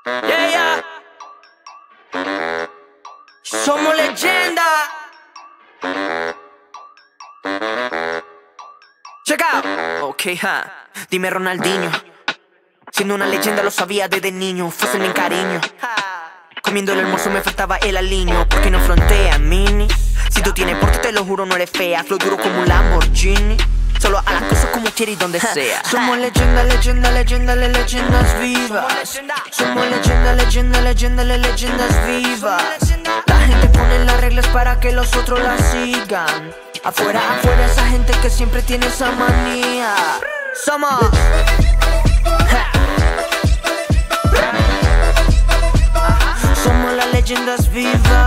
Yeah, yeah. Somos leyenda. Check out. Ok, Dime Ronaldinho. Siendo una leyenda lo sabía desde niño. Fácil en cariño. Comiendo el almuerzo me faltaba el aliño. ¿Por qué no frontea, mini? Si tú tienes porte te lo juro no eres fea. Flow duro como un Lamborghini. Solo a las cosas como quieres y donde sea. Somos leyenda, leyenda, leyenda, leyendas vivas. Somos leyenda, leyenda, leyenda, leyendas vivas. La gente pone las reglas para que los otros las sigan. Afuera, afuera esa gente que siempre tiene esa manía. Somos somos las leyendas vivas.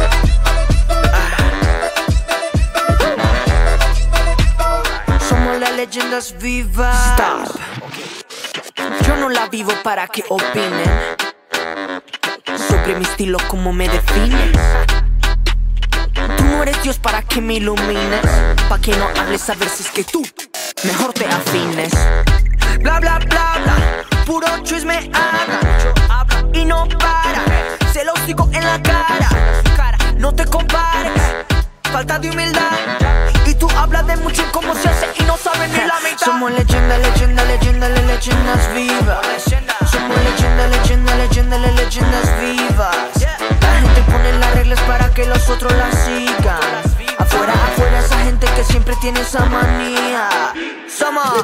Somos las leyendas vivas. Stop. Yo no la vivo para que opinen sobre mi estilo, como me defines. Tú no eres Dios para que me ilumines. Pa' que no hables a ver si es que tú mejor te afines. Bla, bla, bla, bla. Puro chisme habla y no para. Se lo digo en la cara. No te compares. Falta de humildad. Y tú hablas de mucho como se hace y no sabes ni la mitad. Somos leyenda, leyenda, leyenda, leyendas vivas. Somos leyenda, leyenda, leyenda, leyendas vivas. La gente pone las reglas para que los otros las sigan. Afuera, afuera esa gente que siempre tiene esa manía. Somos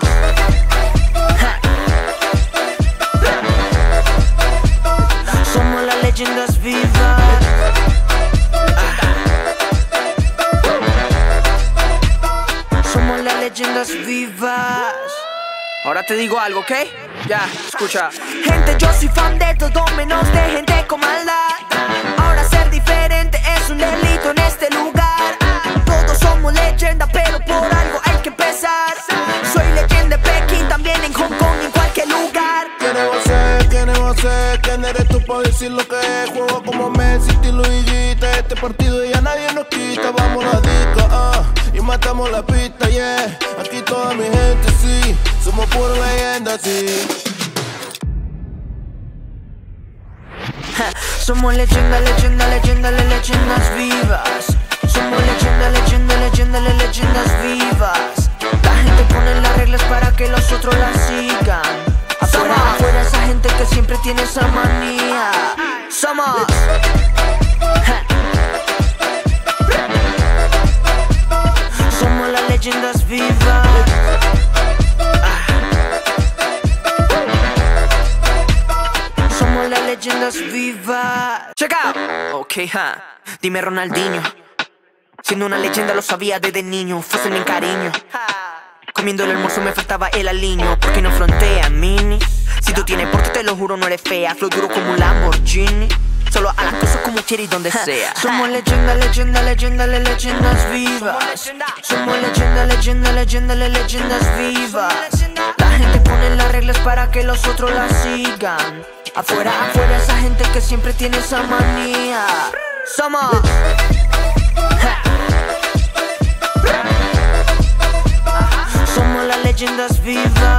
somos las leyendas vivas. Somos las leyendas vivas. Ahora te digo algo, ¿ok? Ya, escucha. Gente, yo soy fan de todo menos de gente con maldad. Ahora ser diferente es un delito en este lugar. Todos somos leyenda, pero por algo hay que empezar. Soy leyenda en Pekín, también en Hong Kong, en cualquier lugar. ¿Quién va a ser? ¿Quién eres tú para decir lo que es? Juego como Messi, estilo Higuita. Este partido ya nadie nos quita. Vamos la disca, y matamos la pista, yeah. Aquí toda mi gente, sí. Somos pura leyenda, sí. Somos leyenda, leyenda, leyenda, leyendas vivas. Somos leyenda, leyenda, leyenda, leyendas vivas. La gente pone las reglas para que los otros las sigan. Afuera, afuera esa gente que siempre tiene esa manía. Somos somos las leyendas vivas. Somos las leyendas vivas. Check out. Ok, Dime Ronaldinho. Siendo una leyenda lo sabía desde niño. Fácil en cariño. Comiendo el almuerzo me faltaba el aliño. ¿Por qué no frontea, mini? Si tú tienes porte te lo juro no eres fea. Flow duro como un Lamborghini. Solo a las cosas como quieres y donde sea. Somos leyenda, leyenda, leyenda, leyendas vivas. Somos leyenda, leyenda, leyenda, leyendas vivas. La gente pone las reglas para que los otros las sigan. Afuera, afuera esa gente que siempre tiene esa manía. Somos somos las leyendas vivas.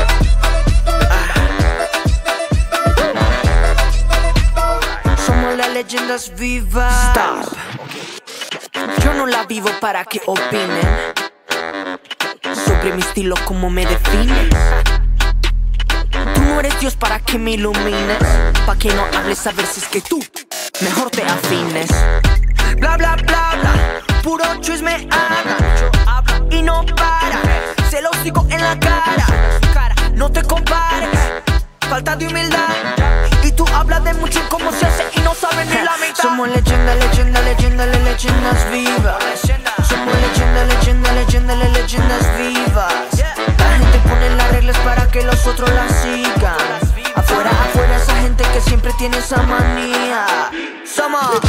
Somos las leyendas vivas. Stop. Yo no la vivo para que opinen sobre mi estilo, como me defines. Tú no eres Dios para que me ilumines. Pa' que no hables a ver si es que tú mejor te afines. Bla, bla, bla, bla. Puro chisme habla y no para. Se lo digo en la cara. No te compares. Falta de humildad. Y tú hablas de mucho como se hace y no sabes ni la mitad. Somos leyenda, leyenda, leyenda, leyendas vivas. Somos leyenda, leyenda, leyenda, leyendas vivas. La gente pone las reglas para que los otros las sigan. Afuera, afuera esa gente que siempre tiene esa manía. Somos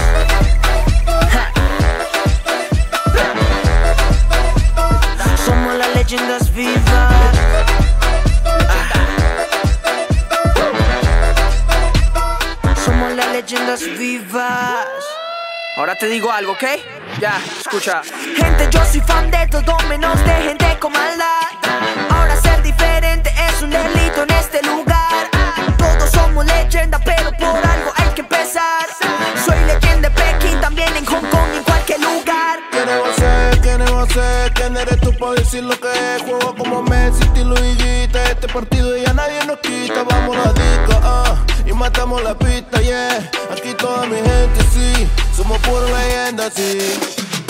somos las leyendas vivas. Somos las leyendas vivas. Ahora te digo algo, ¿ok? Ya, escucha. Gente, yo soy fan de todo menos de gente con maldad. Ahora ser diferente es un delito en este lugar. Todos somos leyenda, pero pa' decir lo que es. Juego como Messi, estilo higuita. Este partido ya nadie nos quita. Vamos a la disca, y matamos la pista, yeah. Aquí toda mi gente, sí, somos pura leyenda, sí.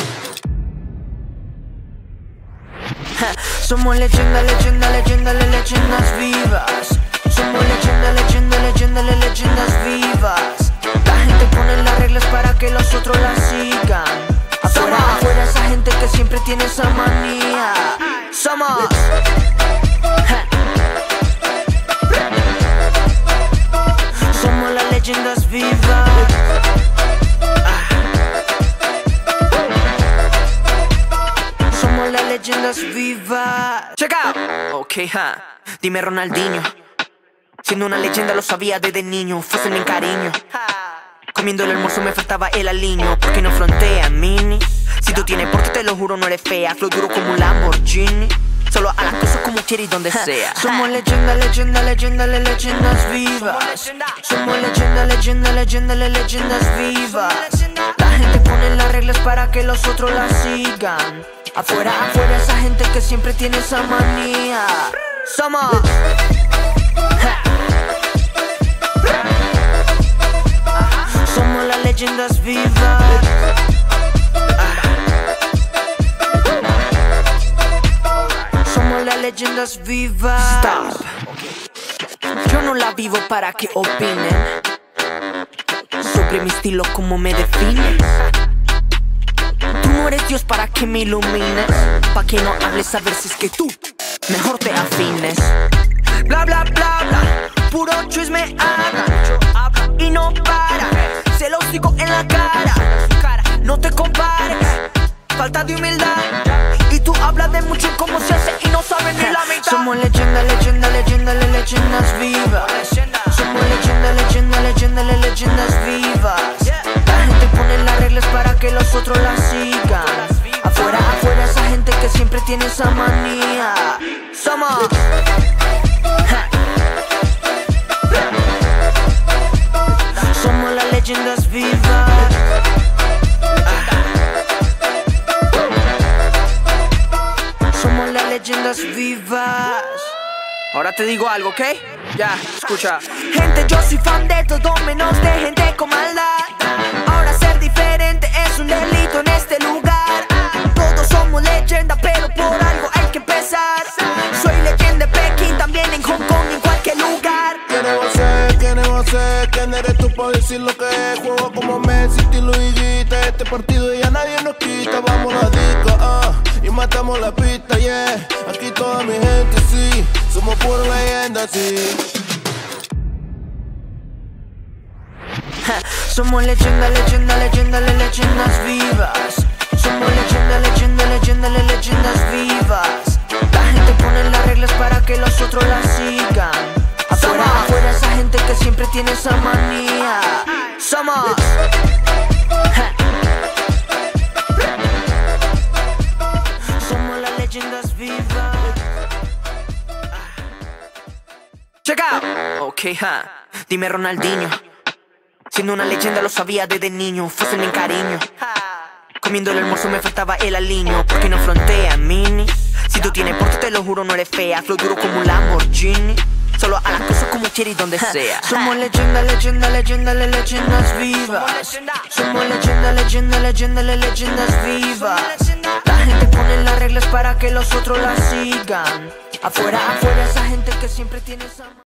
Somos leyenda, leyenda, leyenda, leyendas vivas. Somos leyenda, leyenda, leyenda, leyendas vivas. La gente pone las reglas para que los otros las sigan. Afuera, afuera esa gente que siempre tiene esa manía. Somos somos las leyendas vivas. Somos las leyendas vivas. Check out. Ok, dime Ronaldinho. Siendo una leyenda lo sabía desde niño. Fuesen en cariño. Comiendo el almuerzo me faltaba el aliño. Porque no frontea, mini. Si tú tienes porte te lo juro no eres fea. Flow duro como un Lamborghini. Solo a las cosas como quieres y donde sea. Somos leyenda, leyenda, leyenda, leyendas vivas. Somos leyenda, leyenda, leyenda, leyendas vivas. La gente pone las reglas para que los otros las sigan. Afuera, afuera esa gente que siempre tiene esa manía. Somos somos las leyendas vivas. Somos las leyendas vivas. Stop. Yo no la vivo para que opinen sobre mi estilo, como me define. Tú no eres Dios para que me ilumines. Pa' que no hables a ver si es que tú mejor te afines. Bla bla bla bla, puro chisme habla y no para. Se los digo en la cara, no te compares. Falta de humildad y tú hablas de mucho como se hace y no sabes ni la mitad. Somos leyenda, leyenda, leyenda, leyendas vivas. Somos leyenda, leyenda, leyenda, leyendas vivas. La gente pone las reglas para que los otros las sigan. Afuera, afuera esa gente que siempre tiene esa manía. Somos somos las leyendas vivas. Somos las leyendas vivas. Ahora te digo algo, ¿ok? Ya, escucha. Gente, yo soy fan de todo menos de gente con maldad. Ahora ser diferente es un delito en este lugar. Todos somos leyenda, pero por algo hay que empezar. Soy leyenda en Pekín, también en Hong Kong, en cualquier lugar. ¿Quién va a ser? ¿Quién va a ser? ¿Quién eres tú pa' decir lo que es? Juego como Messi, estilo higuita. Este partido ya nadie nos quita. Vamos a la disca, y matamos la pista, yeah. Aquí toda mi gente, sí, somos pura leyenda, sí. Somos leyenda, leyenda, leyenda, leyendas vivas. Somos leyenda, leyenda, leyenda, leyendas vivas. La gente pone las reglas para que los otros las sigan. Afuera, afuera esa gente que siempre tiene esa manía. Somos somos las leyendas vivas. Check out. Ok, dime Ronaldinho. Siendo una leyenda lo sabía desde niño. Fuesen en cariño. Comiendo el almuerzo me faltaba el aliño. Porque no frontea, mini. Si tú tienes porte te lo juro no eres fea. Flow duro como un Lamborghini. Solo a las cosas como quieres y donde sea. Somos leyenda, leyenda, leyenda, leyendas vivas. Somos leyenda, leyenda, leyenda, leyendas vivas. La gente pone las reglas para que los otros las sigan. Afuera, afuera esa gente que siempre tiene esa